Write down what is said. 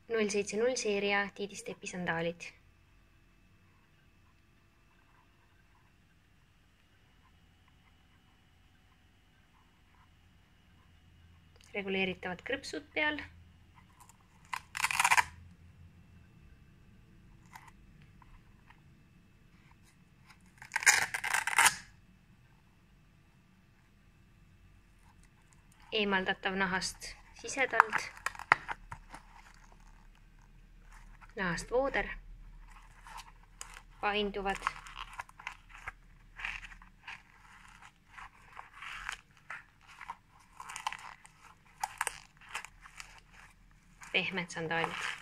070 seeria D.D.stepi sandaalid. Reguleeritavad krõpsud peal. Eemaldatav nahast sisedald. Nahast vooder. Painduvad. Pehmed sandaalid.